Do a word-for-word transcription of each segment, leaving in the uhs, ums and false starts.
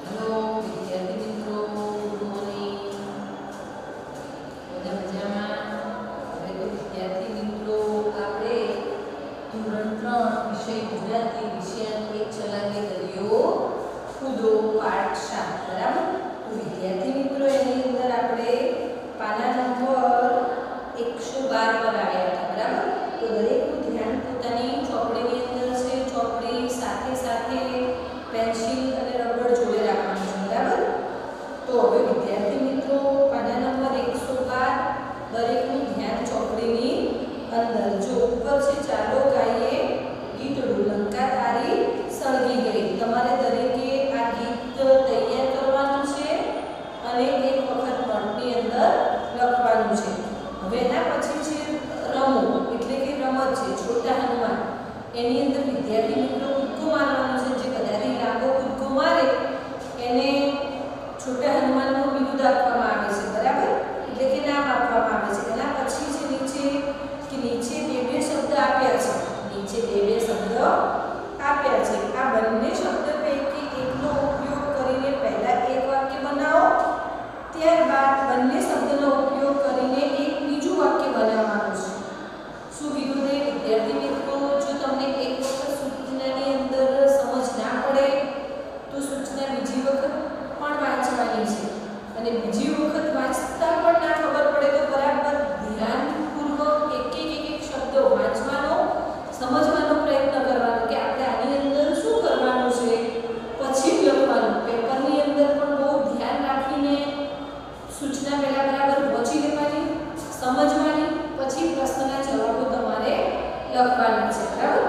Hello विद्यार्थी मित्रों, good morning. બધા મજામાં? હવે તો વિદ્યાર્થી મિત્રો આપણે ધોરણ ત્રણ વિષય ગુજરાતી વિષય એક છલાંગે દરિયો કૂદો પાઠ સાત, બરાબર? તો વિદ્યાર્થી મિત્રો એની અંદર આપણે પાના નંબર એકસો બાર પર આવ્યા હતા, બરાબર? તો દરેકનું ધ્યાન પોતાની ચોપડીની અંદર છે. ચોપડી સાથે સાથે પેન્સિલ અને રબર જોડે રાખવાનું છે, બરાબર? તો હવે વિદ્યાર્થી મિત્રો પાના નંબર એકસો બાર દરેકનું ધ્યાન ચોપડીની અંદર. જો ઉપર છે ચાલો ગાઈએ ગીતડું લંકા તારી સળગી ગઈ. તમારે દરેકે આ ગીત તૈયાર કરવાનું છે અને એક વખત નોટની અંદર લખવાનું છે. હવે એના પછી છે રમો, એટલે કે રમત છે છોટા હનુમાન. એની અંદર વિદ્યાર્થી મિત્રો કૂદકો મારવાનો છે. જે કદાચ લાંબો કૂદકો મારે એને છોટા હનુમાનનું બિરુદ આપવામાં આવે છે, બરાબર? એટલે કે નામ આપવામાં આવે છે. એના પછી છે નીચે કે નીચે બે બે શબ્દ આપ્યા છે. નીચે બે બે શબ્દ આપ્યા છે. આ બંને શબ્દ પૈકી એકનો ઉપયોગ કરીને પહેલા એક વાક્ય બનાવો, ત્યારબાદ બંને શબ્દનો ઉપયોગ કરીને એક બીજું વાક્ય બનાવવાનું છે. શું કીધું તે વિદ્યાર્થી મિત્રો? જો તમને એક વખત સૂચનાની અંદર સમજ ના પડે તો સૂચના બીજી વખત પણ વાંચવાની છે, અને બીજી વખત વાંચતા પણ ના ખબર પડે તો બરાબર ધ્યાનપૂર્વક એક એક એક એક શબ્દ વાંચવાનો, સમજવાનો પ્રયત્ન કરવાનો કે આપણે આની અંદર શું કરવાનું છે, પછી લખવાનું. પેપરની અંદર પણ બહુ ધ્યાન રાખીને સૂચના પહેલા બરાબર વાંચી લેવાની, સમજવાની, પછી પ્રશ્નના જવાબો તમારે લખવાના છે, બરાબર?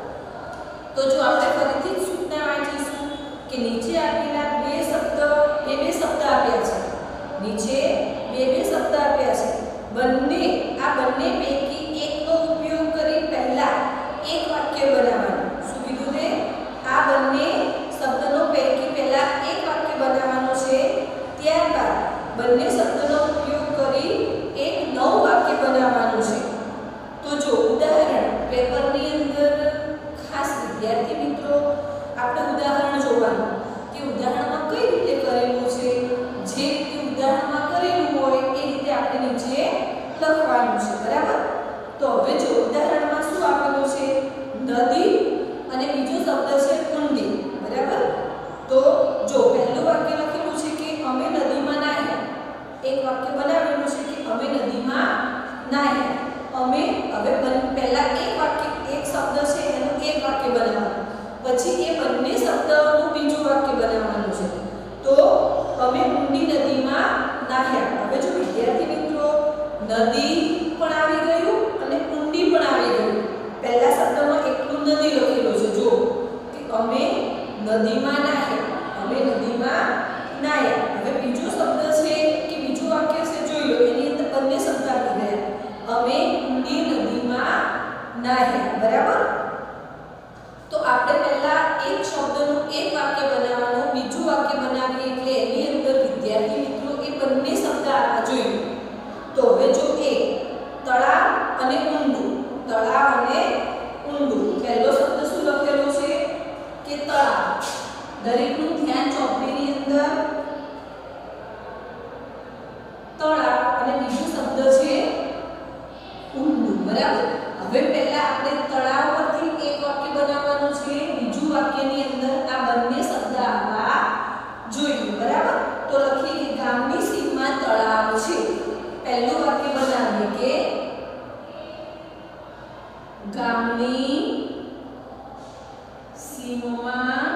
તો જો આપણે ફરીથી સૂચના વાંચીશું કે નીચે આપેલા બે શબ્દ બે બે શબ્દ આપ્યા છે. નીચે બે બે શબ્દ આપ્યા છે. બંને આ બંને પૈકી એકનો ઉપયોગ કરી પહેલા એક વાક્ય બનાવવાનું. શું કીધું તે? આ બંને શબ્દનો પૈકી પહેલા એક વાક્ય બનાવવાનું છે, ત્યારબાદ બંને શબ્દનો ઉપયોગ કરી એક નવું વાક્ય બનાવવાનું છે. તો જો ઉદાહરણ પેપરની અંદર ખાસ વિદ્યાર્થી મિત્રો આપણે ઉદાહરણ જોવાનું કે ઉદાહરણમાં કઈ રીતે કરેલું છે. જે રીતે ઉદાહરણમાં કરેલું હોય એ રીતે આપણે નીચે લખવાનું છે, બરાબર? તો હવે જો ઉદાહરણમાં શું આપેલું છે? નદી અને બીજો શબ્દ છે ઊંડી, બરાબર? તો જો પહેલું વાક્ય લખેલું છે કે અમે નદીમાં નાહ્યા. એક વાક્ય બનાવેલું છે કે અમે નદીમાં નાહ્યા. અમે હવે પહેલા એક વાક્ય એક શબ્દ છે એનું એક વાક્ય બનાવવાનું, પછી એ બંને શબ્દોનું બીજું વાક્ય બનાવવાનું છે. તો અમે ઊંડી નદીમાં નાહ્યા. હવે જો વિદ્યાર્થી મિત્રો નદી પણ આવી ગયું અને ઊંડી પણ આવી ગયું. પહેલા શબ્દમાં એકલું નદી લખેલું છે. જો કે અમે નદીમાં નાહ્યા, અમે નદીમાં નાહ્યા. હવે બીજો શબ્દ છે કે બીજું વાક્ય છે, જોઈ લો એની અંદર બંને શબ્દ આવી ગયા. અમે ઊંડી નદીમાં નાહ્યા, બરાબર? તો આપણે પહેલા એક શબ્દનું એક વાક્ય બનાવવાનું, બીજું વાક્ય બનાવીએ એટલે એની અંદર વિદ્યાર્થી મિત્રો એ બંને શબ્દ આવવા જોઈએ. તો હવે જો એક તળાવ અને ઊંડું, તળાવ અને ઊંડું. પહેલો શબ્દ શું લખેલો છે કે તળાવ. દરેકનું ધ્યાન ચોપડીની અંદર તળાવ અને બીજું શબ્દ છે ઊંડું, બરાબર? હવે પહેલા આપણે તળાવ પરથી એક વાક્ય બનાવવાનું છે, બીજું વાક્યની અંદર આ બંને શબ્દ આવવા જોઈએ, બરાબર? તો લખીએ કે ગામની સીમમાં તળાવ છે. પહેલું વાક્ય બનાવીએ કે ગામની સીમમાં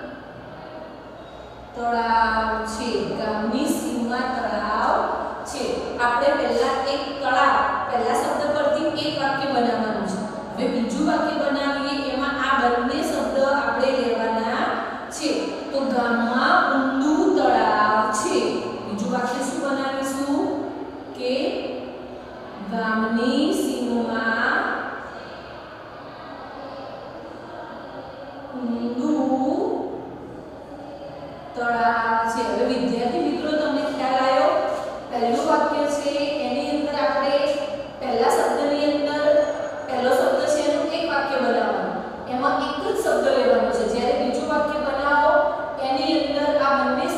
તળાવ છે. ગામની સીમમાં તળાવ છે. આપણે પહેલા એક તળાવ પહેલા શબ્દ પરથી એક વાક્ય બનાવવાનું છે. હવે બીજું વાક્ય બનાવીએ એમાં આ બંને શબ્દ આપણે લેવાના છે. તો ગામમાં ઊંડું તળાવ છે. બીજું વાક્ય શું બનાવીશું કે ગામની સીમમાં ઊંડું તળાવ છે. હવે વિદ્યાર્થી મિત્રો તમને ખ્યાલ આવ્યો? પહેલું વાક્ય છે એની અંદર આપણે પહેલા શબ્દની અંદર પહેલો શબ્દ છે એનું એક વાક્ય બનાવવાનું, એમાં એક જ શબ્દ લેવાનો છે. જ્યારે બીજું વાક્ય બનાવો એની અંદર આ બંને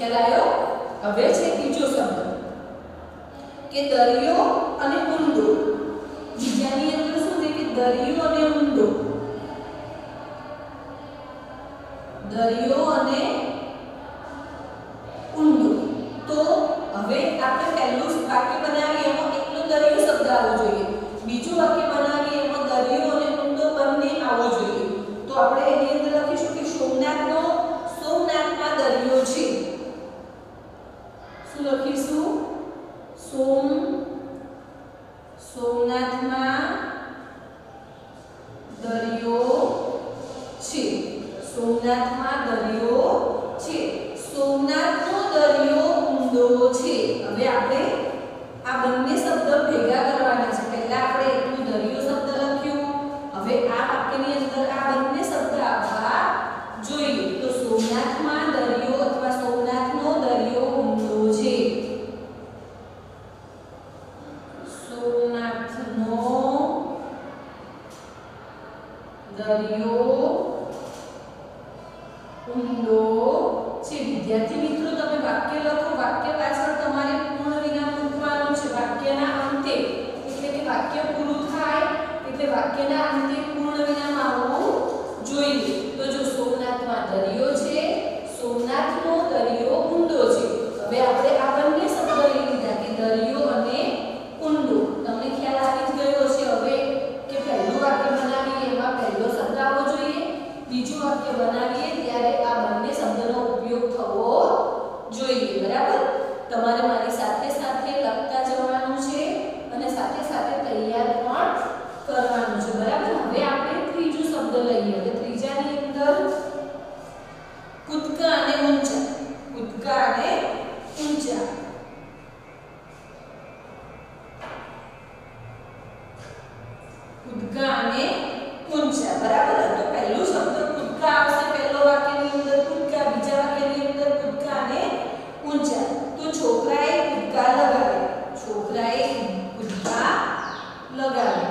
ખ્યાલ આવ્યો? હવે છે બીજો શબ્દ કે દરિયો અને ઊંડો. બીજાની અંદર શું છે કે દરિયો અને ઊંડો. દરિયો અને ઊંડો. તો હવે આપણે પહેલું વાક્ય બનાવીએ એમાં એકલો દરિયો શબ્દ આવવો જોઈએ. બીજું વાક્ય બનાવીએ એમાં દરિયો અને ઊંડો બંને આવવો જોઈએ. તો આપણે એની અંદર લખીશું કે સોમનાથનો સોમનાથમાં દરિયો છે. શું લખીશું? સોમ સોમનાથમાં દરિયો છે. સોમનાથમાં દરિયો છે. સોમનાથનો દરિયો ઊંડો છે. હવે આપણે આ બંને શબ્દ ભેગા કરવાના છે. પહેલા આપણે એકલું દરિયો શબ્દ લખ્યું. હવે આ વાક્યની અંદર આ બંને શબ્દ આવવા જોઈએ. તો સોમનાથમાં દરિયો અથવા સોમનાથનો દરિયો ઊંડો છે. સોમનાથનો દરિયો ઊંડો છે. વિદ્યાર્થી મિત્રો તમે વાક્ય લખો. વાક્ય પાછળ તમારે પૂર્ણ વિરામ મૂકવાનું છે. વાક્યના અંતે એટલે કે વાક્ય પૂરું થાય એટલે વાક્યના અંતે પૂર્ણ વિરામ આવવું જોઈએ. તો જો સોમનાથમાં દરિયો છે, સોમનાથનો દરિયો ઊંડો છે. હવે આપણે આ બંને શબ્દ લઈ લીધા કે દરિયો અને ઊંડો. તમને ખ્યાલ આવી જ ગયો હશે હવે કે પહેલું વાક્ય બનાવીએ એમાં પહેલો શબ્દ આવવો જોઈએ. બીજું વાક્ય બનાવીએ ત્યારે આ બંને શબ્દનો ઉપયોગ થવો જોઈએ. બરાબર? તમારે મારી સાથે સાથે લખતા જવાનું છે અને સાથે સાથે તૈયાર પણ કરવાનું છે. બરાબર? હવે આપણે ત્રીજો શબ્દ લઈએ. હવે ત્રીજાની અંદર કૂદકા અને ઊંચા. કૂદકા અને ઊંચા. કૂદકા અને ઊંચા. બરાબર? તો પહેલું શબ્દ કૂદકા આવશે. પહેલો વાક્યની અંદર કૂદકા, બીજા વાક્યની અંદર કૂદકા અને ઊંચા. તો છોકરાએ કૂદકા લગાવ્યા. છોકરાએ કૂદકા લગાવ્યા.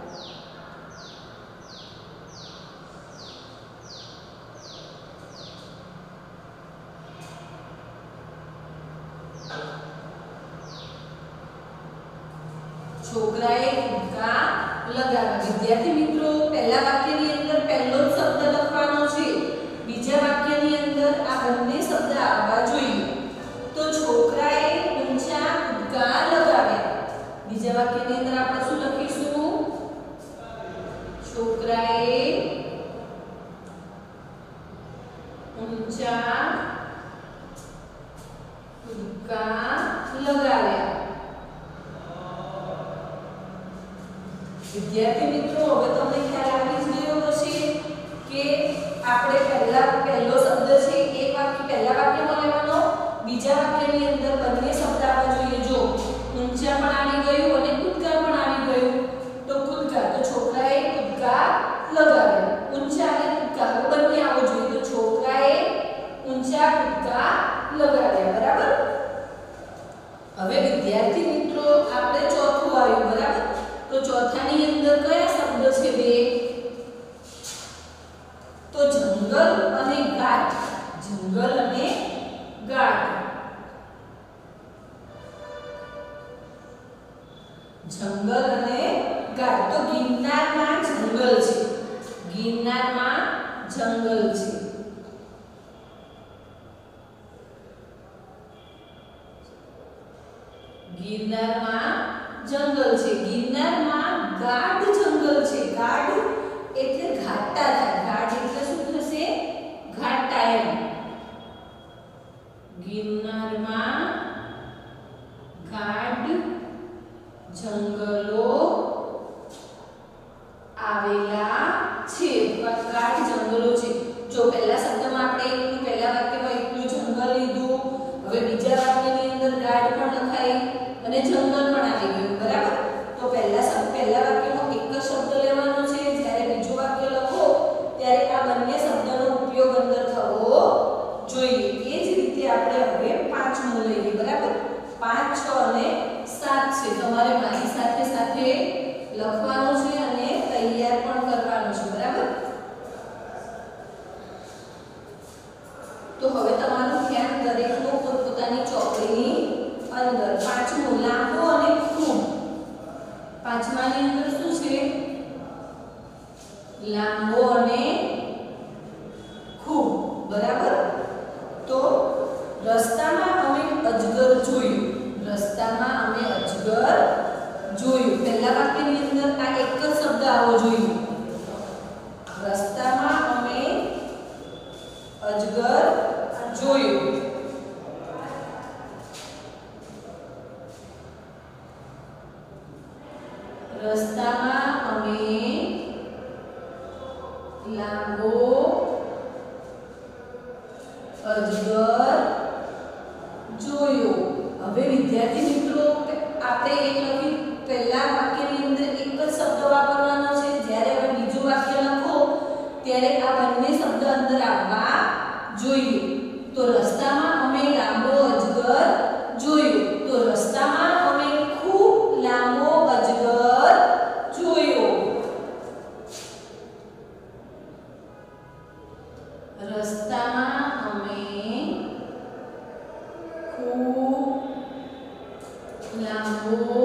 છોકરાએ કૂદકા લગાવ્યા. વિદ્યાર્થી મિત્રો પહેલા વાક્યની અંદર પહેલો જ શબ્દ લખવાનો છે. બીજા વાક્યની અંદર આ બંને શબ્દ આવવા જોઈએ. તો છોકરાએ ઊંચા કૂદકા લગાવ્યા. બીજા વાક્યની અંદર આપણે શું લખીશું? છોકરાએ ઊંચા કૂદકા લગાવ્યા. વિદ્યાર્થી મિત્રો હવે તમને ખ્યાલ આવી જ ગયો હશે કે આપણે પહેલા પહેલો શબ્દ છે એક વાક્ય પહેલા વાક્યમાં લેવાનો. બીજા વાક્યની અંદર બંને શબ્દ આવવા જોઈએ. જો ઊંચા પણ આવી ગયું અને કૂદકા પણ આવી ગયું. તો કૂદકા, તો છોકરાએ કૂદકા લગાવ્યા. ઊંચા અને કૂદકા બંને આવવું જોઈએ. તો છોકરાએ ઊંચા કૂદકા લગાવ્યા. બરાબર? હવે વિદ્યાર્થી મિત્રો આપણે ચોથું આવ્યું. બરાબર? તો ચોથાની અંદર કયા શબ્દ છે? બે. તો જંગલ અને ઘાટ. જંગલ અને ઘાટ. જંગલ અને ઘાટ. તો ગિરનારમાં જંગલ છે. ગિરનારમાં જંગલ છે. ગિરનારમાં જંગલ છે. ગિરનારમાં ગાઢ જંગલ છે. ગાઢ એટલે ઘાટા થાય. ગાઢ એટલે શું થશે? ઘાટા એમ. ગિરનારમાં ગાઢ જંગલો આવેલા છે. ગાઢ જંગલો છે. જો પહેલા શબ્દમાં આપણે એકલું પહેલા વાક્યમાં એકલું જંગલ લીધું. હવે બીજા વાક્યની અંદર ગાઢ પણ લખાઈ અને જંગલ પણ આવી ગયું. બરાબર? તો પહેલા શબ્દ પહેલા વાક્યમાં એક જ શબ્દ લેવાનો છે. જ્યારે બીજું વાક્ય લખો ત્યારે આ બંને શબ્દનો ઉપયોગ અંદર થવો જોઈએ. એ જ રીતે આપણે હવે પાંચમું લઈએ. બરાબર? પાંચ, છ અને સાત છે. તમારે મારી સાથે સાથે લખવાનું છે અને તૈયાર પણ કરવાનું છે. બરાબર? તો હવે તમારું ધ્યાન દરેકનું રસ્તામાં અમે લાંબો અજગર જોયો. હવે વિદ્યાર્થી મિત્રો આપણે એક લખી પહેલા વાક્યની અંદર એક જ શબ્દ વાપરવાનો છે. જ્યારે હવે બીજું વાક્ય લખો ત્યારે આ બંને શબ્દ અંદર આવવા જોઈએ. તો રસ્તામાં અમે લાંબો અજગર જોયો. તો રસ્તામાં અમે ખૂબ લાંબો અજગર જોયો. રસ્તામાં અમે ખૂબ લાંબો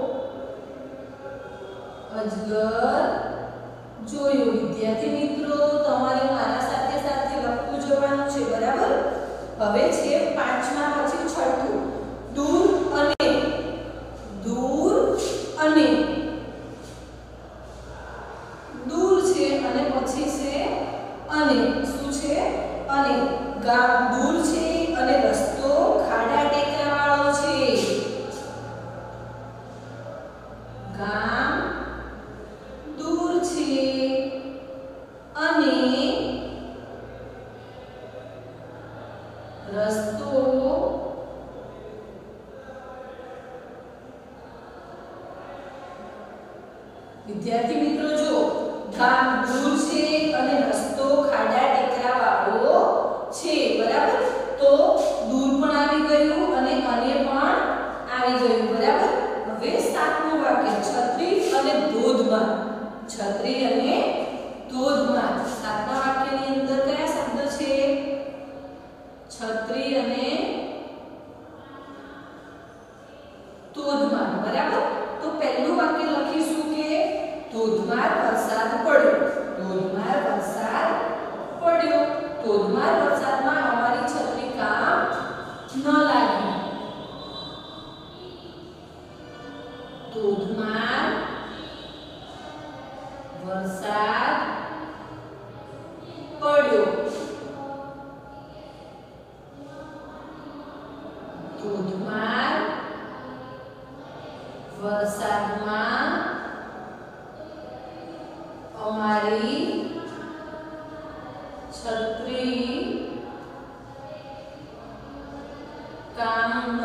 અજગર જોયો. વિદ્યાર્થી મિત્રો તમારે મારા સાથે સાથે લખવું જવાનું છે, બરાબર? હવે છે પાંચમા પછી છઠ્ઠું, દૂર અને. દૂર અને દૂર છે અને પછી છે અને. શું છે? અને. ગામ દૂર છે અને રસ્તો ખાડા ટેકરા વાળો છે. ગામ દૂર છે અને રસ્તો વિદ્યાર્થી મિત્રો જો ગામ દૂર છે અને રસ્તો ખાડા ટેકરા વાળો છે, બરાબર? તો દૂર પણ આવી ગયું અને અને પણ આવી ગયું, બરાબર? હવે સાતમું વાક્ય, છત્રી અને ધોધમાર. છત્રી અને ધોધમાર. સાતમા વાક્યની અંદર કયા શબ્દ છે? છત્રી અને ધોધમાર, બરાબર? તો પહેલું વાક્ય લખીશું કે ધોધમાર વરસાદ પડ્યો. ધોધમાર વરસાદ પડ્યો. ધોધમાર વરસાદમાં અમારી છત્રી કામ ન લાગી. ધોધમાર વરસાદ પડ્યો. ધોધમાર વરસાદમાં અમારી છત્રી કામ ન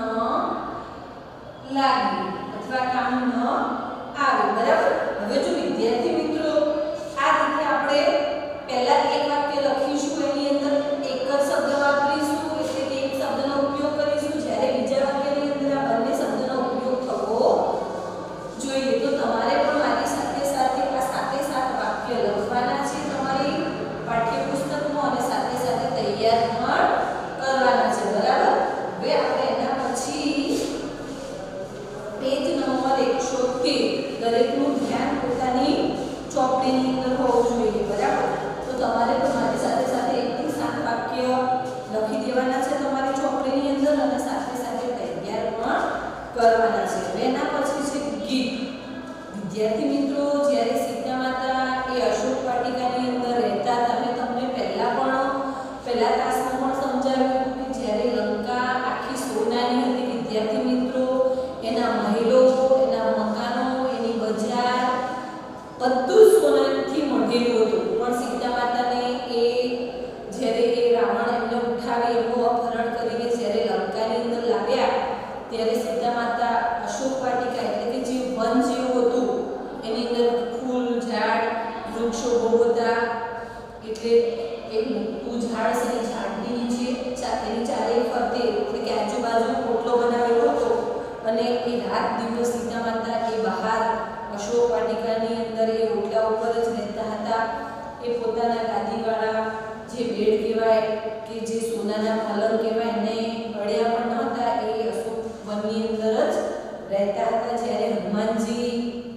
લાગી અથવા કામ ન આવે, બરાબર? હવે જો વિદ્યાર્થી મિત્રો આ રીતે આપણે પહેલા એક વાક્ય લખીશું, એની અંદર એક જ શબ્દ વાપરીશું, એટલે કે એક શબ્દનો ઉપયોગ કરીશું. જ્યારે બીજા વાક્યની અંદર આ બંને શબ્દનો ઉપયોગ થવો જોઈએ. તો તમારે પણ મારી સાથે સાથે આ સાથે સાત વાક્ય લખવાના છે તમારી પાઠ્યપુસ્તકમાં અને સાથે સાથે તૈયાર પણ કરવાના છે, બરાબર? હવે આપણે એના પછી પેજ નંબર એકસો તેર દરેકનું ધ્યાન પોતાની ચોપડીની અંદર હોવું જોઈએ, બરાબર? તો તમારે પણ મારી સાથે સાથે એક થી સાત વાક્ય લખી દેવાના છે તમારી ચોપડીની અંદર અને સાથે સાથે તૈયાર પણ કરવાના છે. હવે એના પછી છે ગીત. વિદ્યાર્થી મિત્રો જ્યારે સીતા માતા એ અશોક વાટિકાની અંદર રહેતા હતા, મેં તમને પહેલા પણ પહેલા ક્લાસમાં પણ સમજાવ્યું કે જ્યારે લંકા આખી સોનાની હતી વિદ્યાર્થી મિત્રો, એના મહેલો, એના મકાનો, એની બજાર બધું સોનાથી મઢેલું હતું. પણ સીતા માતાને એ જ્યારે એ રાવણ એમને ઉઠાવી એમનું અપહરણ કરીને જ્યારે લંકાની અંદર લાવ્યા ત્યારે સીતા માતા અશોક વાટિકા એટલે કે જે વન જેવું હતું એની અંદર ફૂલ, ઝાડ, વૃક્ષો બહુ બધા, એટલે એક મોટું ઝાડ છે, ઝાડની નીચે એની ચારે ફરતે એટલે કે આજુબાજુ પોટલો બનાવેલો હતો અને એ રાત દિવસ સીતા માતા એ બહાર અશોક વાટિકાની અંદર એ ઓટલા ઉપર જ રહેતા હતા. એ પોતાના ગાદીવાળા જે બેડ કહેવાય કે જે સોનાના પલંગ કહેવાય એને અડ્યા પણ નહોતા. એ અશોક વનની અંદર જ રહેતા હતા. જ્યારે હનુમાનજી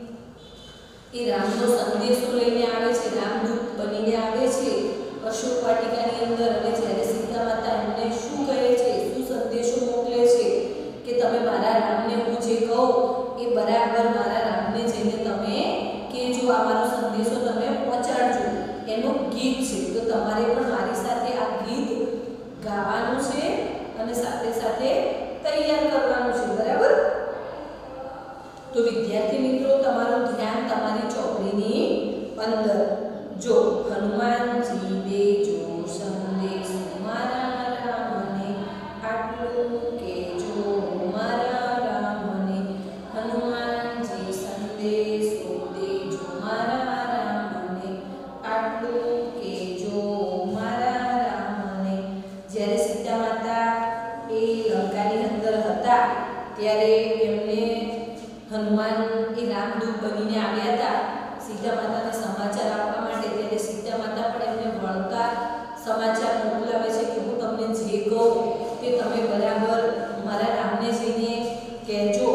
એ રામનો સંદેશો લઈને આવે છે, રામદૂત બનીને આવે છે અશોક વાટિકાની અંદર, અને જ્યારે સીતા માતા એમને શું કહે છે, શું સંદેશો મોકલે છે કે તમે મારા રામને હું જે કહું એ બરાબર મારા રામને જઈને તમે કે જો આ મારો સંદેશો તમે પહોંચાડજો, એનું ગીત છે. તો તમારે પણ મારી સાથે આ ગીત ગાવાનું છે અને સાથે સાથે તૈયાર કરવાનું છે, બરાબર? તો વિદ્યાર્થી મિત્રો તમારું ધ્યાન તમારી ચોપડીની અંદર જો હનુમાનજી દેજો સંદેશ મારા રામને આટલું કેજો મારા રામને હનુમાનજી સંદેશો દેજો મારા રામને આટલું કેજો મારા રામને જ્યારે સીતા માતા એ લંકાની અંદર હતા ત્યારે એમને હનુમાન એ રામદૂત બનીને આવ્યા હતા સીતા માતાને સમાચાર આપવા માટે ત્યારે સીતા માતા પણ એમને વળતા સમાચાર મોકલાવે છે કે હું તમને જે કહું તે તમે બરાબર મારા રામને જઈને કહેજો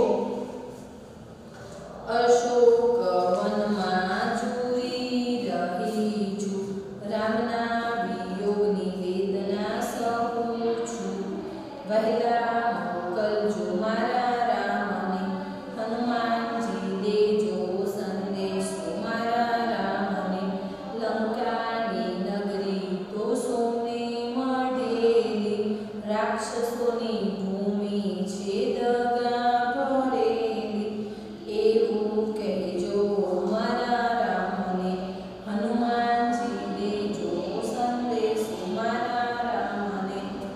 અશોક વનમાં ચૂરી રહી છું રામના વિયોગની વેદના સહું છું વહેલા મોકલજો મારા રામને હનુમાનજી દેજો સંદેશો મારા રામને લંકાની નગરી તો સોને મળેલી રાક્ષસોની ભૂમિ છે દગા ભરેલી એવું કહેજો મારા રામને હનુમાનજી દેજો સંદેશો મારા રામને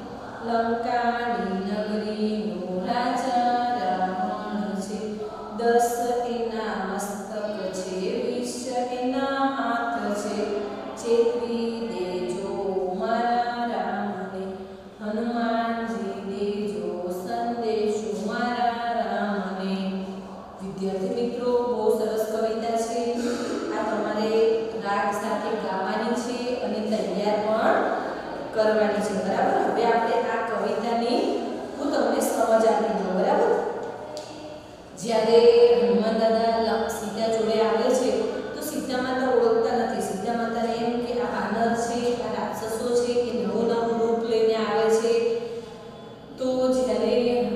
લંકાની નગરીનો રાજા રાવણ છે દસ એના મસ્તક છે વીસ એના હાથ છે ચેતવી દેજો મારા રામને હનુમાનજી દેજો સંદેશો મારા રામને વિદ્યાર્થી મિત્રો બહુ સરસ કવિતા છે આ તમારે રાગ સાથે ગાવાની છે અને તૈયાર પણ કરવાની છે બરાબર હવે આપણે આ કવિતાની હું તમને સમજ આપી દઉં બરાબર જ્યારે હનુમાન દાદા સીતા જોડે આવે છે તો સીતા માતા ઓળખતા નથી સીતા માતાને એમ કે આ વાનર છે આ રાક્ષસો છે કે નવું નવું રૂપ લઈને આવે છે તો જ્યારે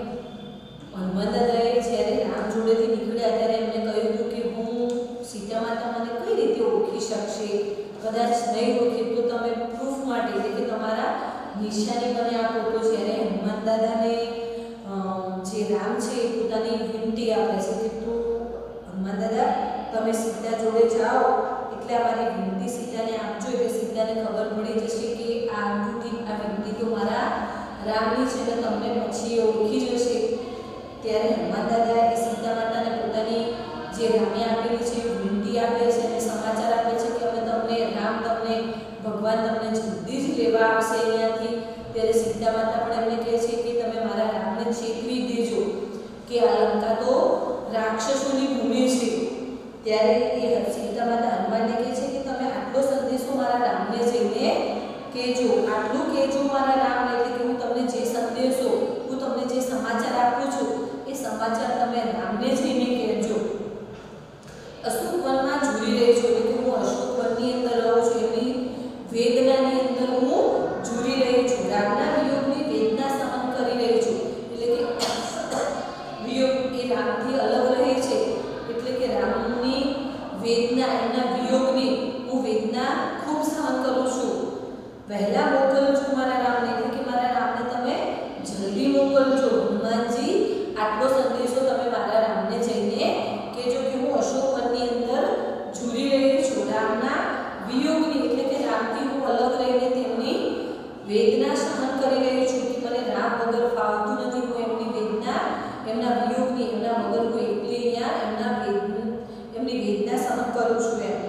હનુમાન દાદાએ જ્યારે રામ જોડેથી નીકળ્યા ત્યારે એમને કહ્યું હતું કે હું સીતા માતા મને કઈ રીતે ઓળખી શકશે કદાચ નહીં ઓળખે તો તમે પ્રૂફ માટે એટલે કે તમારા નિશાની મને આપો તો જ્યારે હનુમાન દાદાને જે રામ છે એ પોતાની વિનંતી આપે છે કે તું હનુમાન દાદા તમે સીતા જોડે જાઓ એટલે અમારી વિનંતી સીતાને આપજો એટલે સીતાને ખબર પડી જશે કે આ અંગૂઠી આ વિનંતી તો મારા રામની છે એટલે તમને પછી ઓળખી જશે ત્યારે હનુમાન દાદા એ સીતા માતાને પોતાની જે રામે આપેલી છે વિનંતી આપે છે અને સમાચાર આપે છે કે અમે તમને રામ તમને ભગવાન તમને જલ્દી જ લેવા આવશે અહીંયાથી ત્યારે સીતા માતા પણ એમને કહે છે કે તમે મારા રામને ચેતવી દેજો કે આ લંકા તો રાક્ષસોની ભૂમિ છે ત્યારે એ સીતા માતા હનુમાનને કહે છે કે તમે આટલો સંદેશો મારા રામને જઈને કહેજો આટલું કહેજો મારા રામ એટલે કે હું તમને જે સંદેશો હું તમને જે સમાચાર આપું છું એ સમાચાર તમે રામને જઈને કહેજો અશોક વનમાં ઝૂલી રહી છું એટલે કે હું અશોક વનની અંદર રહું છું એની વેદનાની અંદર હું ઝૂલી રહી છું રામના વિયોગની વેદના સહન કરી રહી છું એટલે કે વિયોગ એ રામથી અલગ રહે છે એટલે કે રામની વેદના એમના વિયોગની હું વેદના ખૂબ સહન કરું છું વહેલા મોકલજો મારા રામને એટલે કે મારા રામને તમે જલ્દી મોકલજો હનુમાનજી આટલો સંદેશો તમે મારા રામને જઈને કહેજો કે હું અશોક વનની અંદર ઝૂલી રહી છું રામના વિયોગની એટલે કે રામથી હું અલગ રહીને તેમની વેદના સહન કરી રહી છું કે મને રામ વગર ફાવતું નથી હું એમની વેદના એમના વિયોગની એમના વગર હું એકલી અહીંયા એમના એમની વેદના સહન કરું છું એમ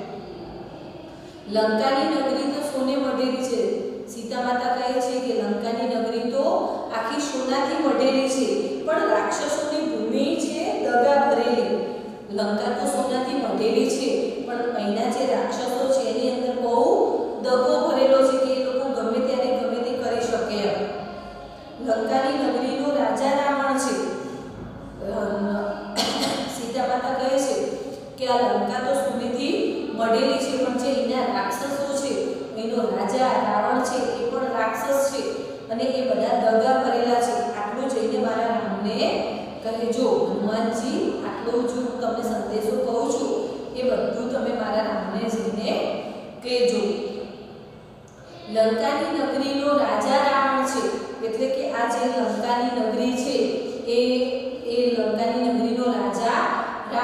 લંકાની નગરી તો સોને મઢેલી છે સીતા માતા કહે છે કે લંકાની નગરી તો આખી સોનાથી મઢેલી છે પણ રાક્ષસોની ભૂમિ છે દગા ભરેલી લંકા તો સોનાથી મઢેલી છે પણ અહીંના જે રાક્ષસો છે એની અંદર બહુ દગો ભરેલો છે કે એ લોકો ગમે ત્યારે ગમે તે કરી શકે એમ લંકાની નગરીનો રાજા રાવણ છે સીતા માતા કહે છે કે આ લંકા તો સોનેથી મઢેલી છે પણ જે અહીંના રાક્ષસો છે એનો રાજા રાવણ છે એ પણ રાક્ષસ છે અને એ બધા દગા ભરેલા છે આટલું જઈને મારા રામને કહેજો હનુમાનજી આટલો જ હું તમને સંદેશો કહું છું એ બધું તમે મારા રામને જઈને કહેજો લંકાની નગરીનો રાજા રાવણ છે એટલે કે આ જે લંકાની નગરી છે એ એ લંકાની નગરીનો રાજા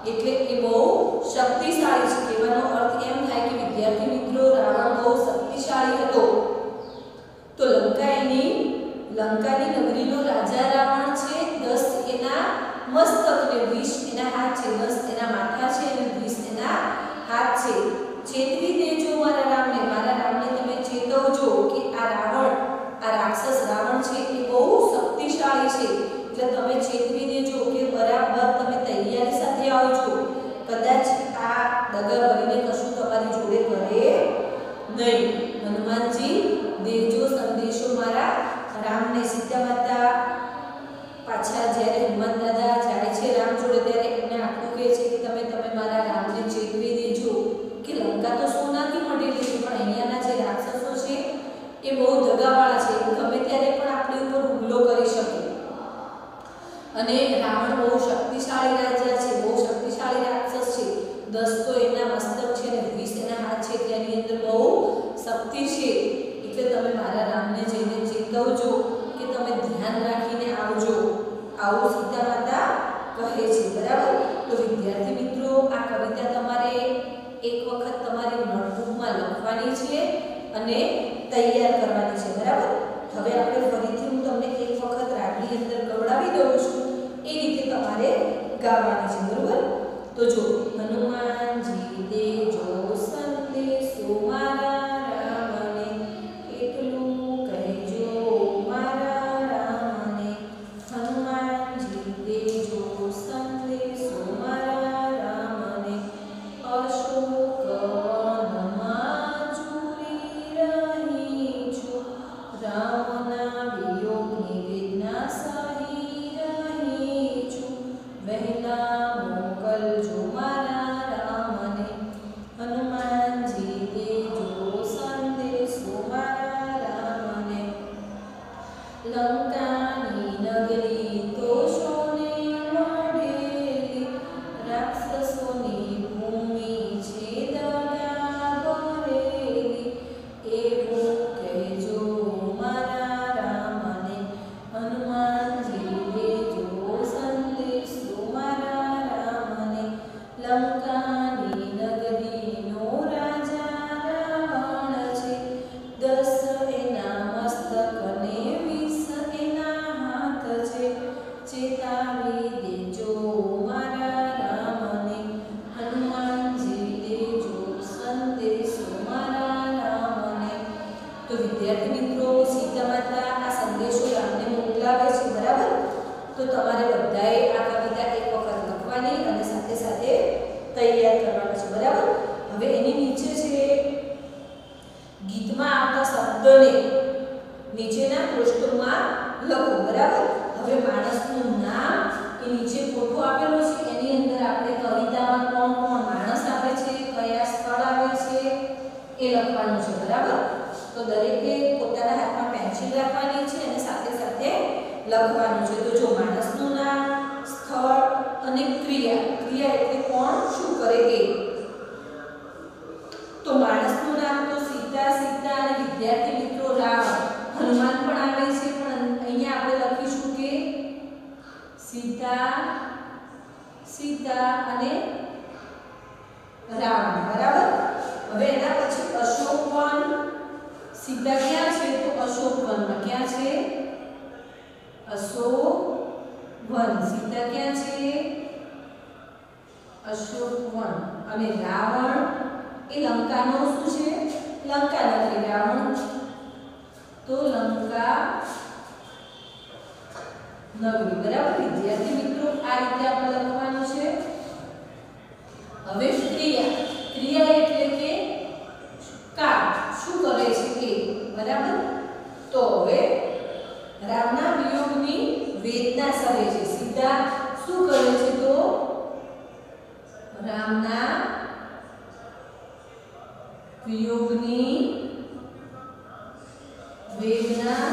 એટલે એ બહુ શક્તિશાળી છે। કહેવાનો અર્થ એમ થાય કે વિદ્યાર્થી મિત્રો રાવણ બહુ શક્તિશાળી હતો। તો લંકા એની લંકાની નગરીનો રાજા રાવણ છે। દસ એના મસ્તક ને વીસ એના હાથ છે। દસ એના માથા છે અને વીસ એના હાથ છે। ચેતવી દેજો મારા રામને, મારા રામને તમે ચેતવજો કે આ રાવણ, આ રાક્ષસ રાવણ છે એ બહુ શક્તિશાળી છે, એટલે તમે ચેતવી દેજો કે બરાબર તમે તૈયારી સાથે આવજો, કદાચ આ દગા ભરીને કશું તમારી જોડે કરે નહીં। હનુમાનજી દેજો સંદેશો મારા રામને। સીતા માતા પાછા જ્યારે હનુમાન દાદા જાય છે રામ જોડે ત્યારે એમને આટલું કહે છે કે તમે તમે મારા રામને ચેતવી દેજો કે લંકા તો સોનાથી મળેલી છે, પણ અહીંયાના જે રાક્ષસો છે એ બહુ દગાવાળા છે, ગમે ત્યારે પણ આપણી ઉપર હુમલો કરી શકે અને રાવણ બહુ શક્તિશાળી રાજા છે, બહુ શક્તિશાળી રાક્ષસ છે। દસ તો એના મસ્તક છે અને વીસ એના હાથ છે, તેની અંદર બહુ શક્તિ છે, એટલે તમે મારા રામને જઈને ચેતવજો કે તમે ધ્યાન રાખીને આવજો, આવું સીતા માતા કહે છે। બરાબર। તો વિદ્યાર્થી મિત્રો આ કવિતા તમારે એક વખત તમારી નોટબુકમાં લખવાની છે અને તૈયાર કરવાની છે। બરાબર। હવે આપણે ફરીથી હું તમને એક વખત રાગની અંદર ગવડાવી દઉં છું, એ રીતે તમારે ગાવાની છે। બરાબર। તો જો હનુમાનજી દેજો સંદેશો મારા રામને, એટલું કહેજો મારા રામને। હનુમાનજી દેજો સંદેશો મારા રામને, અશોક વનમાં ઝૂલી રહી છું, રામના વિયોગની વેદના સહી રહી છું, વહેલા મોકલજો મારા રામને। હનુમાનજી દેજો સંદેશો મારા રામને, લંકાની નગરી તો સોને મઢેલી, રાક્ષસોની ભૂમિ છે દગા ભરેલી, એવું કહેજો મારા રામને। હનુમાનજી દેજો સંદેશો મારા રામને, લંકાની નગરીનો રાજા રાવણ છે, દસ એના મસ્તક અને વીસ એના હાથ છે, ચેતાવી દેજો મારા રામને। હનુમાનજી દેજો સંદેશો મારા રામને। તો વિદ્યાર્થી મિત્રો સીતા માતા આ સંદેશો રામને મોકલાવે છે। બરાબર। તો તમારે બધાએ આ કવિતા એક વખત લખવાની અને સાથે સાથે તૈયાર કરવાની છે। બરાબર। હવે એની નીચે છે ગીતમાં આવતા શબ્દોને નીચેના પૃષ્ઠોમાં લખો। બરાબર। હવે માણસનું નામ એ નીચે ફોટો આપેલો છે, એની અંદર આપણે કવિતામાં કોણ કોણ માણસ આવે છે, કયા સ્થળ આવે છે એ લખવાનું છે। બરાબર। તો દરેકે પોતાના હાથમાં પેન્સિલ રાખવાની છે અને સાથે સાથે લખવાનું છે। તો જો માણસનું નામ, સ્થળ અને ક્રિયા, ક્રિયા એટલે કોણ શું કરે એ। તો માણસનું નામ તો સીતા, સીતા અને વિદ્યાર્થી મિત્રો રાવણ, હનુમાન પણ આવે છે, પણ અહીંયા આપણે લખીશું કે સીતા, સીતા અને રાવણ। બરાબર। હવે એના પછી અશોક વન, સીતા ક્યાં છે તો અશોક વનમાં, ક્યાં છે અશોક વન, સીતા ક્યાં છે અશોક વન, અને રાવણ એ લંકાનો શું છે લંકા નગરી, રાવણ તો લંકા નગરી। બરાબર। વિદ્યાર્થી મિત્રો આ રીતે આપણે લખવાનું છે। હવે ક્રિયા, ક્રિયા એટલે કે કામ, શું કરે છે એ। બરાબર। તો હવે રામના વિયોગની વેદના સહે છે, સીતા શું કરે છે તો રામના વિયોગની વેદના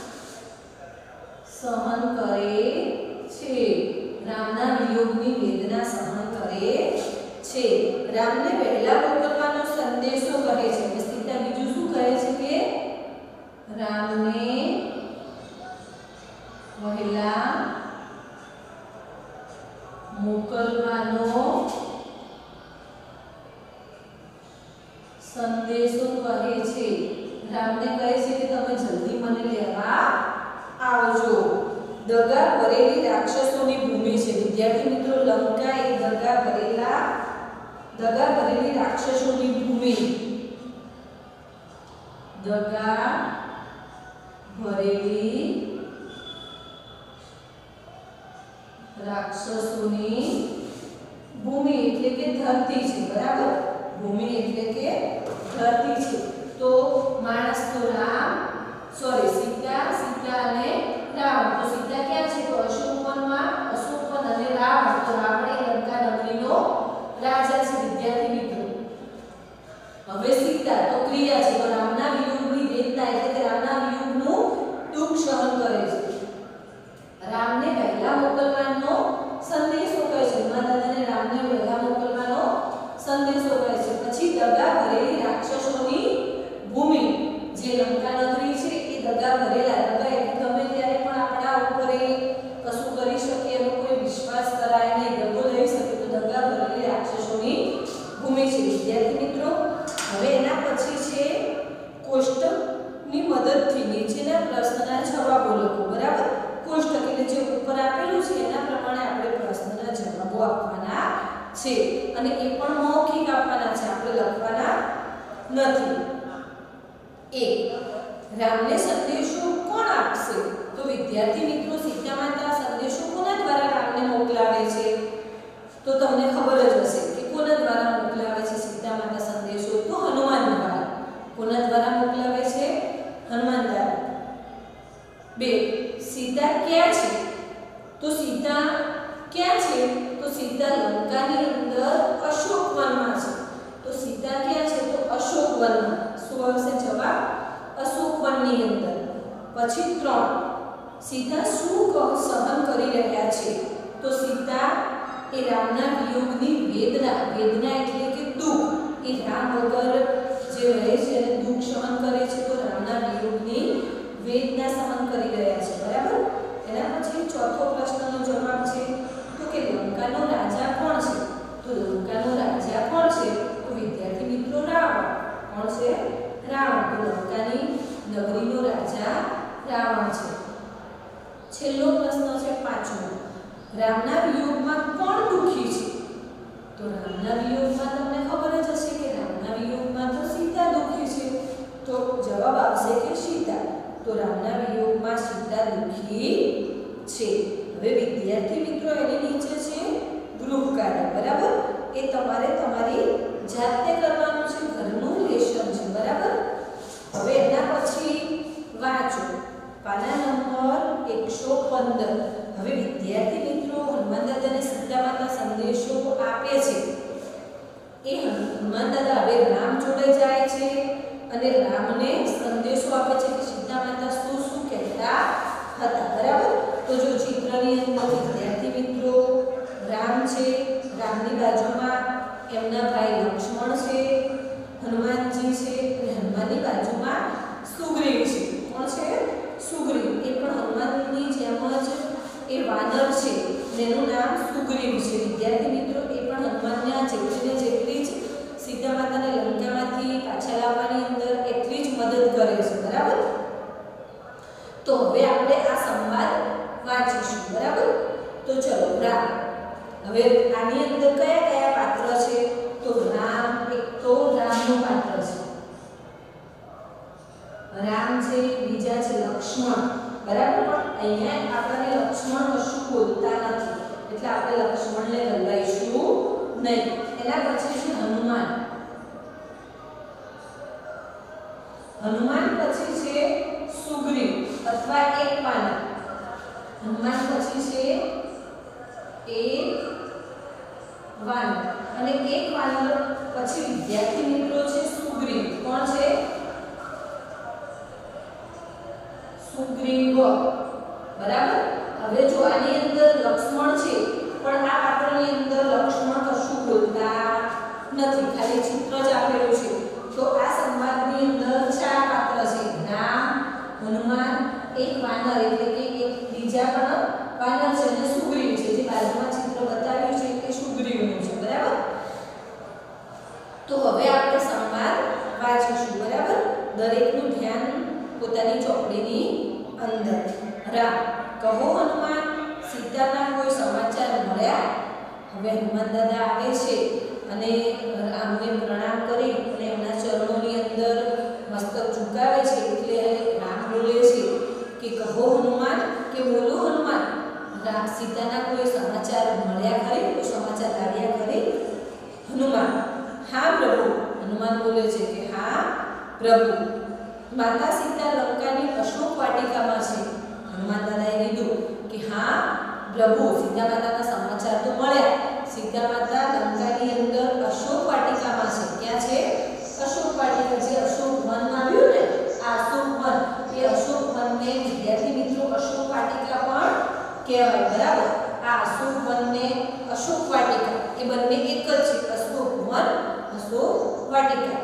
સહન કરે છે, રામના વિયોગની વેદના સહન કરે છે। રામને વહેલા મોકલવાનો સંદેશો કહે છે, અને સીતા બીજું શું કહે છે કે રામને વહેલા મોકલવાનો સંદેશો કહે છે. રામને કહે છે કે તમે જલ્દી મને લેવા આવજો. દગા ભરેલી રાક્ષસોની ભૂમિ છે. વિદ્યાર્થી મિત્રો, લંકા એ દગા ભરેલા દગા ભરેલી રાક્ષસોની ભૂમિ. દગા ભરેલી રાક્ષસોની ભૂમિ એટલે કે ધરતી છે. બરાબર, ભૂમિ એટલે કે ધરતી છે. તો માણસ તો રામ સોરી સીતા સીતા અને રાવણ. તો સીતા ક્યાં છે? તો અશોકવનમાં. અશોકવન અને રાવણ. તો રાવણ એ લંકા નગરીનો રાજા છે. વિદ્યાર્થી મિત્રો, હવે સીતા તો ક્રિયા છે. તો રામના વિયોગની વેદના એટલે કે રામના વિયોગનું દુઃખ સહન કરે છે. રામને વહેલા મોકલવાનો સંદેશો કહે છે. હનુમાન રામને વહેલા મોકલવાનો સંદેશો કહે છે. પછી દગા ભરેલી રાક્ષસોની ભૂમિ, જે લંકા નગરી છે એ દગા ભરેલા. દગા એટલે ગમે ત્યારે પણ આપણા ઉપર કશું કરી શકે એનો કોઈ વિશ્વાસ કરાય નહીં, દગો લઈ શકે. તો દગા ભરેલી રાક્ષસોની ભૂમિ છે. વિદ્યાર્થી મિત્રો, હવે એના પછી છે કોષ્ટકની મદદથી નીચેના પ્રશ્નના જવાબો લખો. બરાબર, કોષ્ટક એટલે જે ઉપર આપેલું છે એના પ્રમાણે આપણે પ્રશ્નના જવાબો આપવાના છે. અને એ પણ મૌખિક આપવાના છે, આપણે લખવાના નથી. એક, રામને સંદેશો કોણ આપશે? તો વિદ્યાર્થી મિત્રો, સીતા માતા સંદેશો કોના દ્વારા રામને મોકલાવે છે? તો તમને ખબર જ હશે કે કોના દ્વારા મોકલાવે છે સીતા માતા સંદેશો? તો હનુમાન દ્વારા. કોના દ્વારા મોકલાવે છે? હનુમાન દ્વારા. બે, સીતા ક્યાં છે? તો સીતા ક્યાં છે? તો સીતા લંકાની અંદર અશોકવનમાં છે. તો સીતા ક્યાં છે? તો અશોકવનમાં. શું આવશે જવાબ? અશોકવનની અંદર. પછી ત્રણ, સીતા શું સહન કરી રહ્યા છે? તો સીતા એ રામના વિયોગની વેદના. વેદના એટલે કે દુઃખ. એ રામ વગર જે રહે છે અને દુઃખ સહન કરે છે. તો રામના વિયોગની વેદના સહન કરી રહ્યા છે. બરાબર. એના પછી ચોથો પ્રશ્નનો જવાબ છે તો કે લંકાનો રાજા કોણ છે? તો લંકાનો રાજા કોણ છે? તો વિદ્યાર્થી મિત્રો, રાવણ. કોણ છે? રાવણ. તો લંકાની નગરીનો રાજા રાવણ છે. છેલ્લો પ્રશ્ન છે પાંચમો, રામના વિયોગમાં કોણ દુઃખી છે? તો રામના વિયોગમાં તમને ખબર જ હશે કે રામના વિયોગમાં તો સીતા દુઃખી છે. તો જવાબ આવશે કે સીતા. તો રામના વિયોગમાં સીતા દુઃખી છે. હવે વિદ્યાર્થી મિત્રો, એની નીચે છે ગૃહ કાર્ય. બરાબર, એ તમારે તમારી જાતે કરવાનું છે, ઘરનું લેશન છે. બરાબર. હવે એના પછી વાંચો પાના નંબર એકસો પંદર. હવે વિદ્યાર્થી મિત્રો, હનુમાન દાદાને સીતા માતા સંદેશો આપે છે. એ હનુમાન દાદા હવે રામ જોડે જાય છે અને રામને સંદેશો આપે છે કે સીતા માતા શું શું કહેતા હતા. બરાબર. તો જો ચિત્રની અંદર વિદ્યાર્થી મિત્રો, રામ છે, રામની બાજુમાં એમના ભાઈ લક્ષ્મણ છે, હનુમાનજી છે, અને હનુમાનની બાજુમાં સુગ્રીવ છે. કોણ છે? સુગ્રીવ. એ પણ હનુમાનની જેમ જ એ વાનર છે, જેનું નામ સુગ્રીવ છે. વિદ્યાર્થી મિત્રો, એ પણ હનુમાનના જેટલી ને જેટલી જ સીતા માતાને લંકામાંથી પાછા લાવવાની અંદર એટલી જ મદદ કરે છે. બરાબર. તો હવે આપણે આ સંવાદ વાંચીશું. બરાબર. તો ચલો, રામ. હવે આની અંદર કયા કયા પાત્ર છે? તો રામ, એક તો રામનું પાત્ર છે, રામ છે. બીજા છે લક્ષ્મણ. બરાબર. પણ અહીંયા આપણને લક્ષ્મણ કશું બોલતા નથી એટલે આપણે લક્ષ્મણને લગાઈશું નહીં. એના પછી છે હનુમાન. હનુમાન પછી છે સુગ્રીવ અથવા એક વાનર. હનુમાન પછી છે એક વાનર અને એક વાનર પછી વિદ્યાર્થી મિત્રો છે સુગ્રીવ. કોણ છે? સુગ્રીવ. બરાબર. હવે જો આની અંદર લક્ષ્મણ છે પણ આ પાત્રની અંદર લક્ષ્મણ કશું બોલતા નથી, ખાલી ચિત્ર જ આપેલું છે. તો આ સંવાદની અંદર ચાર પાત્ર છે, રામ, હનુમાન, એક વાનર એટલે કે એક બીજા પણ વાનર છે અને હવે હનુમાન દાદા આવે છે અને રામને પ્રણામ કરી અને એમના ચરણોની અંદર મસ્તક ઝુકાવે છે એટલે રામ બોલે છે કે કહો હનુમાન કે બોલો હનુમાન રામ સીતાના કોઈ સમાચાર મળ્યા ખરી કોઈ સમાચાર લાવ્યા ખરી હનુમાન હા પ્રભુ હનુમાન બોલે છે કે હા પ્રભુ માતા સીતા લંકાની અશોક વાટિકામાં છે હનુમાન દાદાએ કીધું કે હા પ્રભુ સીતા માતાના સમાચાર તો મળ્યા સીતા માતા લંકાની અંદર અશોક વાટિકામાં છે ક્યાં છે અશોક વાટિકા જે અશોક વન આવ્યું ને આ અશોક વન એ અશોક વનને વિદ્યાર્થી મિત્રો અશોક વાટિકા પણ કહેવાય બરાબર આ અશોક વનને અશોક વાટિકા એ બંને એક જ છે અશોક વન અશોક વાટિકા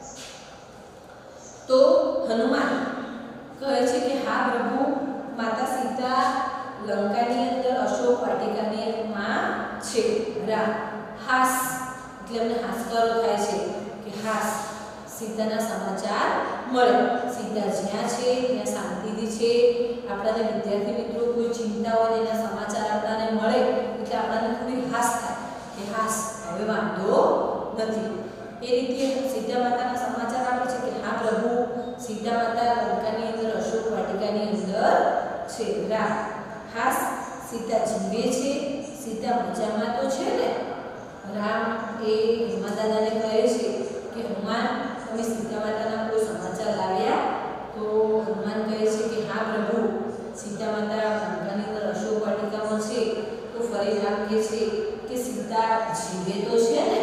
તો હનુમાન કહે છે કે હા પ્રભુ માતા સીતા લંકાની અંદર અશોક વાટિકાની માં છે રામ હાસ એટલે એમને હાસ્કરો થાય છે કે હાસ સીતાના સમાચાર મળે સીતા જ્યાં છે ત્યાં શાંતિથી છે આપણાને વિદ્યાર્થી મિત્રો કોઈ ચિંતા હોય એના સમાચાર આપણાને મળે એટલે આપણાને થોડી હાસ થાય કે હાસ હવે વાંધો નથી એ રીતે સીતા માતાના સમાચાર આપે છે કે હા પ્રભુ સીતા માતા લંકાની અંદર અશોક વાટિકાની અંદર છે રામ હાસ સીતા જીવે છે સીતા મજામાં તો છે ને રામ એ હનુમાન દાદાને કહે છે કે હનુમાન તમે સીતા માતાના કોઈ સમાચાર લાવ્યા તો હનુમાન કહે છે કે હા પ્રભુ સીતા માતા લંકાની અંદર અશોક વાટિકામાં છે તો ફરી રામ કહે છે કે સીતા જીવે તો છે ને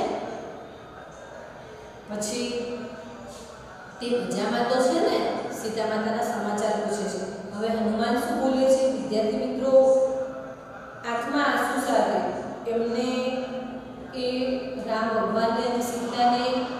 પછી તે મજામાં તો છે ને સીતા માતાના સમાચાર પૂછે છે હવે હનુમાન શું બોલે છે વિદ્યાર્થી મિત્રો આંખમાં આંસુ સાથે એમને એ રામ ભગવાનને અને સીતાને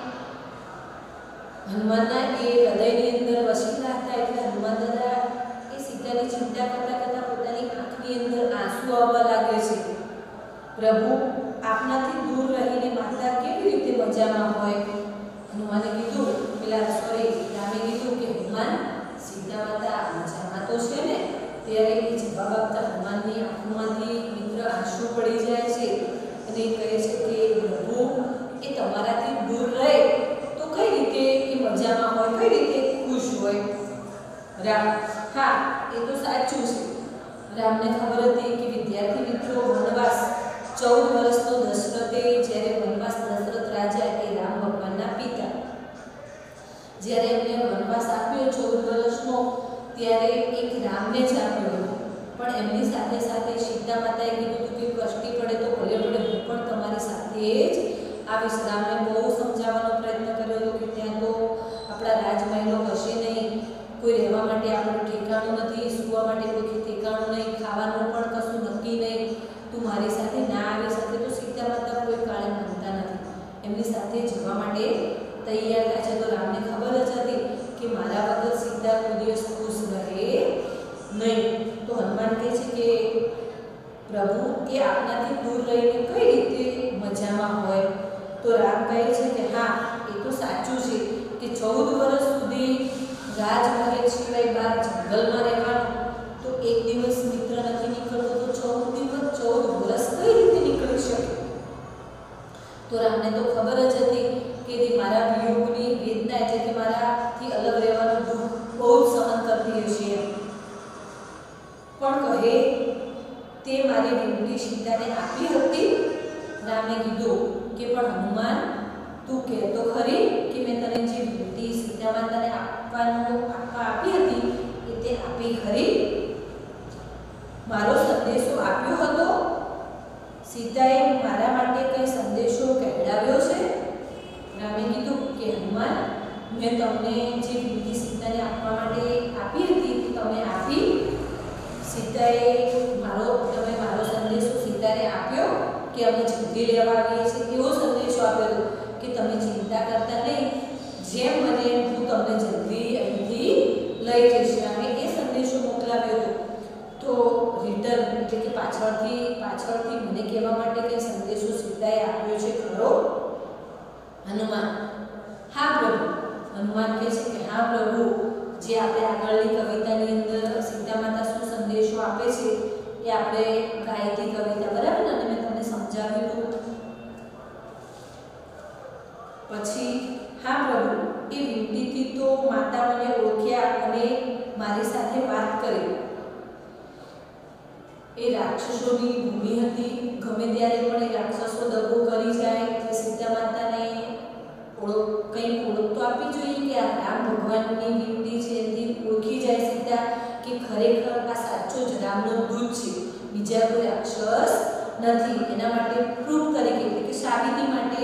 હનુમાનના એ હૃદયની અંદર વસીલા હતા એટલે હનુમાન દાદા એ સીતાની ચિંતા કરતા કરતા પોતાની આંખની અંદર આંસુ આવવા લાગે છે પ્રભુ આપનાથી દૂર રહીને માતા કેવી રીતે મજામાં હોય હનુમાને કીધું પેલા સોરી રામે કીધું કે હનુમાન સીતા માતા મજામાં તો છે ને ત્યારે એ જવાબ આપતા હનુમાનની આંખોમાંથી મિત્ર આંસુ પડી જાય છે અને કહે છે કે પ્રભુ એ તમારાથી દૂર રહે તો કઈ રીતે એ મજામાં હોય કઈ રીતે ખુશ હોય રામ હા એ તો સાચું છે રામને ખબર હતી કે વિદ્યાર્થી મિત્રો વનવાસ ચૌદ વર્ષનો દશરથે જ્યારે વનવાસ દશરથ રાજા એ રામ ભગવાનના પિતા જ્યારે એમને વનવાસ આપ્યો ચૌદ વર્ષનો ત્યારે એક રામને જ આપ્યો હતો પણ એમની સાથે સાથે સીતા માતાએ કીધું હતું કે કષ્ટી પડે તો ભલે ભલે હું પણ તમારી સાથે જ આવીશ રામને બહુ સમજાવવાનો પ્રયત્ન કર્યો હતો કે ત્યાં તો આપણા રાજમહેલો હશે નહીં કોઈ રહેવા માટે આપણું ઠેકાણું નથી સૂવા માટે કોઈ ઠેકાણું નહીં ખાવાનું પણ કશું નક્કી નહીં તું મારી સાથે ના આવી શકે તો સીતા માતા કોઈ કાળે માનતા નથી એમની સાથે જવા માટે તૈયાર થાય છે તો રામને ખબર જ હતી કે મારા વગર સીતા કોઈ દિવસ ખુશ રહે નહીં તો હનુમાન કહે છે કે પ્રભુ એ આપનાથી દૂર રહીને કઈ રીતે મજામાં હોય તો રામ કહે છે કે હા એ તો સાચું છે કે ચૌદ વર્ષ સુધી રાજમહેલ સિવાય બહાર જંગલમાં રહેવાનું તો એક દિવસ મિત્ર નથી નીકળતો તો ચૌદ દિવસ ચૌદ વર્ષ કઈ રીતે નીકળી શકે તો રામને તો ખબર જ હતી કે તે મારા વિયોગની વેદના એટલે કે મારાથી અલગ રહેવાનું દુઃખ બહુ જ સહન કરતી હશે પણ કહે તે મારી વિનંતી સીતાને આપી હતી રામે કીધું કે પણ હનુમાન તું કહેતો ખરી કે મેં તને જે વિનંતી સીતા માતાને આપવાનું આપવા આપી હતી એ તે આપી ખરી મારો સંદેશો આપ્યો હતો સીતાએ મારા માટે કઈ સંદેશો કહેવડાવ્યો છે રામે કીધું કે હનુમાન મેં તમને જે વિનંતી સીતાને આપવા માટે આપી હતી તે તમે આપી સીતાએ મારો તમે મારો સંદેશો સીતાને આપ્યો કે અમે જલ્દી લેવા આવીએ છીએ એવો સંદેશો આપ્યો હતો કે તમે ચિંતા કરતા નહીં જેમ બને હું તમને જલ્દી અહીંથી લઈ જઈશ રામે એ સંદેશો મોકલાવ્યો હતો તો રિટર્ન એટલે કે પાછળથી પાછળથી મને કહેવા માટે કે સંદેશો સીતાએ આપ્યો છે ખરો હનુમાન હા પ્રભુ હનુમાન કહે છે કે હા પ્રભુ જે આપણે આગળની કવિતાની અંદર સીતા માતા શું સંદેશો આપે છે એ આપણે ગાયતી કવિતા બરાબર ને મેં તમને સમજાવ્યું હતું પછી હા પ્રભુ, એ વિનંતીથી તો માતા મને ઓળખ્યા અને મારી સાથે વાત કરી. એ રાક્ષસોની ભૂમિ હતી. ગમે ત્યારે પણ એ રાક્ષસો દગો કરી જાય એટલે સીતા માતાને ઓળખ કંઈ ઓળખ તો આપવી જોઈએ કે આ રામ ભગવાનની વિનંતી છે. એથી ઓળખી જાય સીતા કે ખરેખર આ સાચો જ રામનો દૂત છે, બીજા કોઈ રાક્ષસ નથી. એના માટે પ્રૂફ તરીકે એટલે કે સાબિતી માટે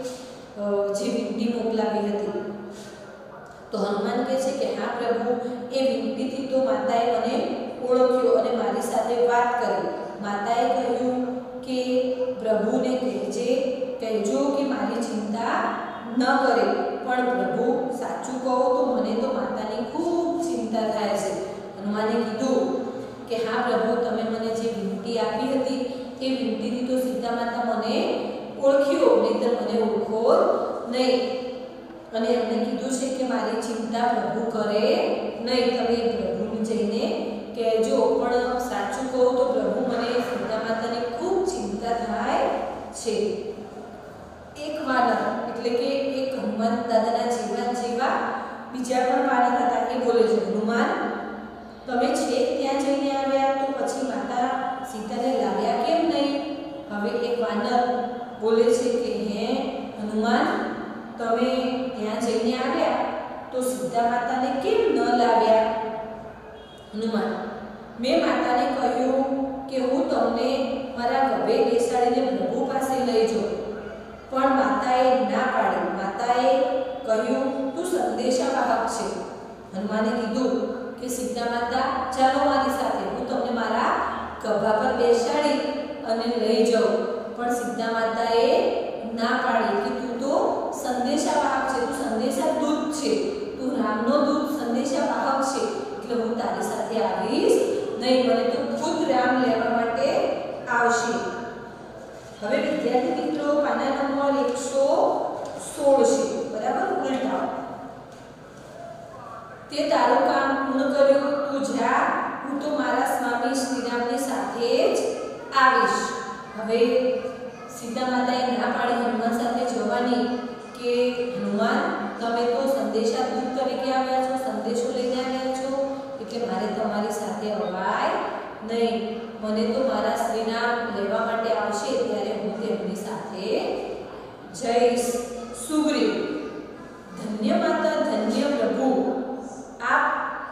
જે વિનંતી મોકલાવી હતી. તો હનુમાન કહે છે કે હા પ્રભુ, એ વિનંતીથી તો માતાએ મને ઓળખ્યો અને મારી સાથે વાત કરી. માતાએ કહ્યું કે પ્રભુને કહેજે કહેજો કે મારી ચિંતા ન કરે. પણ પ્રભુ, સાચું કહો તો મને તો માતાની ખૂબ ચિંતા થાય છે. હનુમાને કીધું કે હા પ્રભુ, તમે મને જે વિનંતી આપી હતી એ વિનંતીથી તો સીતા માતા મને ઓળખ્યો, નહીંતર મને ઓળખો નહીં. અને એમણે કીધું છે કે મારી ચિંતા પ્રભુ કરે નહીં, તમે પ્રભુને જઈને કહેજો. પણ સાચું કહું તો પ્રભુ, મને સીતા માતાની ખૂબ ચિંતા થાય છે. એક વાનર એટલે કે એક હનુમાન દાદાના જેવા જેવા બીજા પણ વાનર હતા. એ બોલે છે, હનુમાન, તમે છેક ત્યાં જઈને આવ્યા તો પછી માતા સીતાને લાવ્યા કેમ નહીં? હવે એક વાનર બોલે છે કે હે હનુમાન, તમે ત્યાં જઈને આવ્યા તો સીતા માતાને કેમ ન લાવ્યા? હનુમાન, મેં માતાને કહ્યું કે હું તમને મારા ગભે બેસાડીને પ્રભુ પાસે લઈ જાઉં, પણ માતાએ ના પાડી. માતાએ કહ્યું તું સંદેશાવાહક છે. હનુમાને કીધું કે સીતા માતા, ચાલો મારી સાથે, હું તમને મારા ગભા પર બેસાડી અને લઈ જાઉં. પણ સીતા માતાએ ના પાડી કે તું તો સંદેશાવાહક છે, તું સંદેશા દૂત છે, તું રામનો દૂત સંદેશાવાહક છે, એટલે હું તારી સાથે આવીશ નહીં. મને તો ખુદ રામ લેવા માટે આવશે. હવે વિદ્યાર્થી મિત્રો, પાના નંબર એકસો સોળ છે, બરાબર? ઉલટાઓ. તે તારું કામ પૂર્ણ કર્યું, તું જા, હું તો મારા સ્વામી શ્રીરામની સાથે જ આવીશ. હવે સીતા માતાએ ના પાડી હનુમાન સાથે જવાની કે હનુમાન, તમે તો સંદેશા દૂત તરીકે આવ્યા છો, સંદેશો લઈને આવ્યા છો, એટલે મારે તમારી સાથે અવાય નહીં. મને તો મારા શ્રીરામ લેવા માટે આવશે ત્યારે હું તેમની સાથે જઈશ. સુગ્રીવ, ધન્ય માતા, ધન્ય પ્રભુ, આપ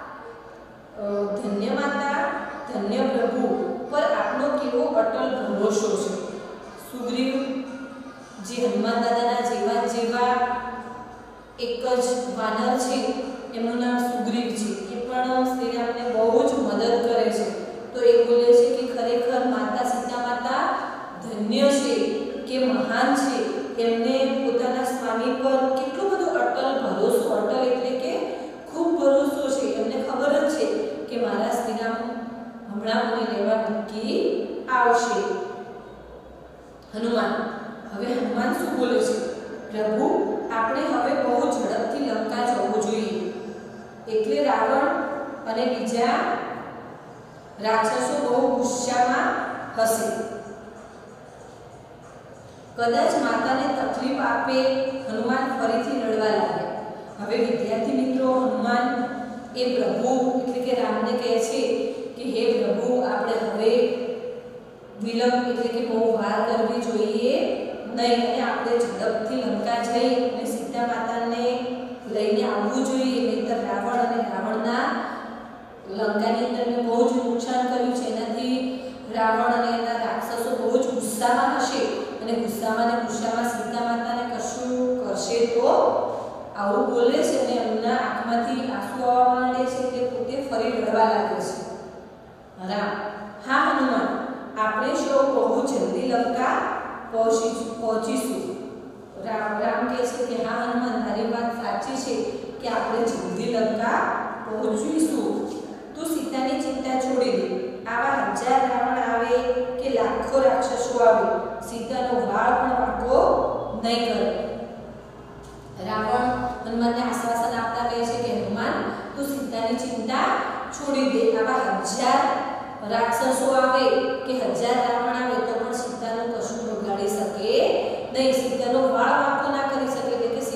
ધન્ય માતા, ધન્ય પ્રભુ પર આપનો કેવો અટલ ભરોસો છે. સુગ્રીવ જે હનુમાન દાદાના જેવા જેવા એક જ વાનર છે, એમનું નામ સુગ્રીવ છે. એ પણ શ્રીરામને બહુ જ મદદ કરે છે. તો એ બોલે છે કે ખરેખર માતા સીતા માતા ધન્ય છે કે મહાન છે. એમને પોતાના સ્વામી પર કેટલો બધો અટલ ભરોસો, અટલ એટલે કે ખૂબ ભરોસો છે. એમને ખબર જ છે કે મારા શ્રીરામ હમણાં મને લેવા નક્કી આવશે. હનુમાન, હવે હનુમાન શું બોલે છે? પ્રભુ, આપણે હવે બહુ ઝડપથી લંકા જવું જોઈએ, એટલે રાવણ અને બીજા રાક્ષસો બહુ ગુસ્સામાં હશે. કદાચ માતાને તકલીફ આપે. હનુમાન ફરીથી રડવા લાગ્યા. હવે વિદ્યાર્થી મિત્રો, હનુમાન એ પ્રભુ એટલે કે રામને કહે છે કે હે પ્રભુ, આપણે હવે વિલંબ એટલે કે બહુ વાર કરવી જોઈએ નહીં, અને આપણે ઝડપથી લંકા જઈ અને સીતા માતાને લઈને આવવું જોઈએ, નહીંતર રાવણ અને રાવણના લંકાની અંદર મેં બહુ જ નુકસાન કર્યું છે. એનાથી રાવણ અને એના રાક્ષસો બહુ જ ગુસ્સામાં હશે અને ગુસ્સામાં ને ગુસ્સામાં સીતા માતાને કશું કરશે તો આવું બોલે છે અને એમના આંખમાંથી આંસુ આવવા માંડે છે. તે પોતે ફરી રડવા લાગે છે. રામ, હા હનુમાન, આપણે સૌ બહુ જલ્દી લંકા પહોંચીશું પહોંચીશું રામ રામ કહે છે કે હા હનુમાન, તારી વાત સાચી છે કે આપણે જલ્દી લંકા પહોંચીશું. તું સીતાની ચિંતા છોડી દે. આવા હજાર રાવણ આવે કે લાખો રાક્ષસો આવે, સીતાનો વાળ પણ વાંકો નહીં કરે. રાવણ હનુમાનને આશ્વાસન આપતા કહે છે કે હનુમાન, તું સીતાની ચિંતા છોડી દે. આવા હજાર રાક્ષસો આવે કે હજાર રાવણ આવે તો પણ સીતાનું કશું બગાડી શકે નહીં, સીતાનો વાળ વાંકો ના કરી શકે, એટલે કે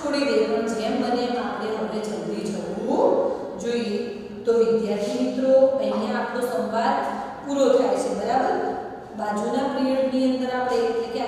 છોડી દે, પણ જેમ બને એમ આપણે હવે જલ્દી જવું જોઈએ. તો વિદ્યાર્થી મિત્રો, અહીંયા આપણો સંવાદ પૂરો થાય છે. બરાબર, બાજુના પિરિયડની અંદર આપણે એટલે કે